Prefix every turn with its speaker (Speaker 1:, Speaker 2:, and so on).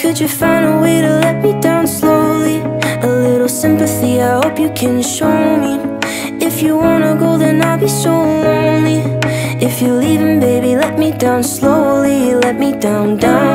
Speaker 1: Could you find a way to let me down slowly? A little sympathy, I hope you can show me. If you wanna go, then I'll be so lonely. If you're leaving, baby, let me down slowly. Let me down, down.